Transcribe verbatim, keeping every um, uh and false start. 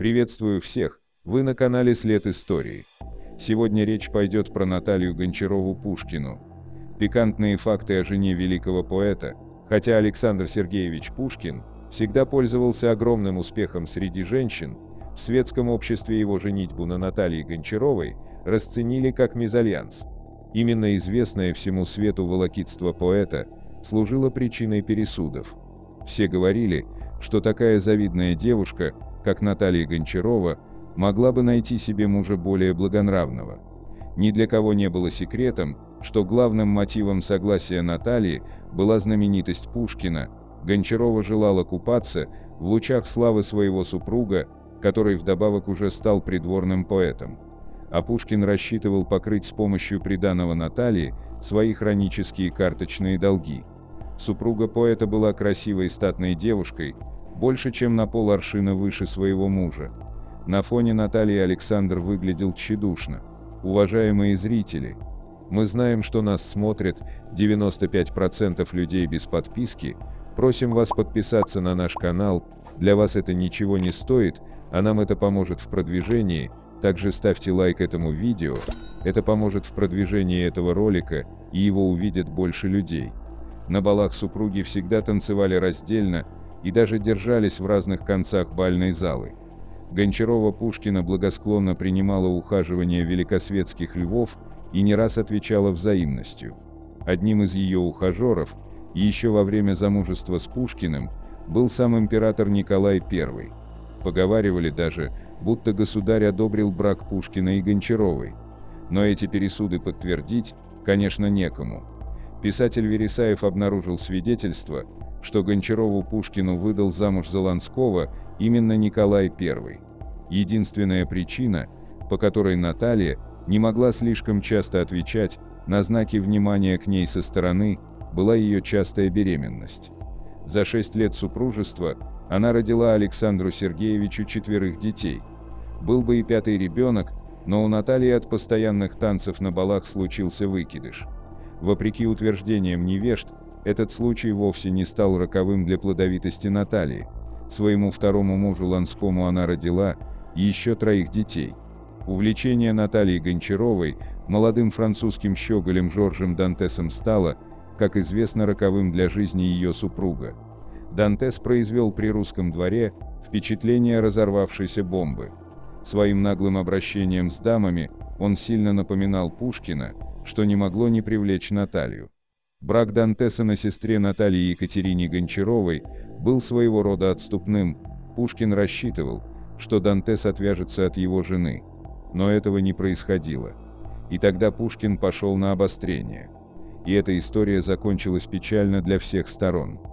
Приветствую всех, вы на канале След Истории. Сегодня речь пойдет про Наталью Гончарову-Пушкину. Пикантные факты о жене великого поэта. Хотя Александр Сергеевич Пушкин всегда пользовался огромным успехом среди женщин, в светском обществе его женитьбу на Наталье Гончаровой расценили как мезальянс. Именно известное всему свету волокитство поэта служило причиной пересудов. Все говорили, что такая завидная девушка, как Наталья Гончарова, могла бы найти себе мужа более благонравного. Ни для кого не было секретом, что главным мотивом согласия Натальи была знаменитость Пушкина. Гончарова желала купаться в лучах славы своего супруга, который вдобавок уже стал придворным поэтом. А Пушкин рассчитывал покрыть с помощью приданого Натальи свои хронические карточные долги. Супруга поэта была красивой статной девушкой, больше чем на пол-аршина выше своего мужа. На фоне Натальи Александр выглядел тщедушно. Уважаемые зрители, мы знаем, что нас смотрят девяносто пять процентов людей без подписки. Просим вас подписаться на наш канал, для вас это ничего не стоит, а нам это поможет в продвижении. Также ставьте лайк этому видео, это поможет в продвижении этого ролика, и его увидят больше людей. На балах супруги всегда танцевали раздельно и даже держались в разных концах бальной залы. Гончарова Пушкина благосклонно принимала ухаживание великосветских львов и не раз отвечала взаимностью. Одним из ее ухажеров, еще во время замужества с Пушкиным, был сам император Николай Первый. Поговаривали даже, будто государь одобрил брак Пушкина и Гончаровой. Но эти пересуды подтвердить, конечно, некому. Писатель Вересаев обнаружил свидетельство, что Гончарову Пушкину выдал замуж за Ланского именно Николай Первый. Единственная причина, по которой Наталья не могла слишком часто отвечать на знаки внимания к ней со стороны, была ее частая беременность. За шесть лет супружества она родила Александру Сергеевичу четверых детей. Был бы и пятый ребенок, но у Натальи от постоянных танцев на балах случился выкидыш. Вопреки утверждениям невежд, этот случай вовсе не стал роковым для плодовитости Натальи. Своему второму мужу Ланскому она родила еще троих детей. Увлечение Натальи Гончаровой молодым французским щеголем Жоржем Дантесом стало, как известно, роковым для жизни ее супруга. Дантес произвел при русском дворе впечатление разорвавшейся бомбы. Своим наглым обращением с дамами он сильно напоминал Пушкина, что не могло не привлечь Наталью. Брак Дантеса на сестре Натальи Екатерине Гончаровой был своего рода отступным. Пушкин рассчитывал, что Дантес отвяжется от его жены. Но этого не происходило. И тогда Пушкин пошел на обострение. И эта история закончилась печально для всех сторон.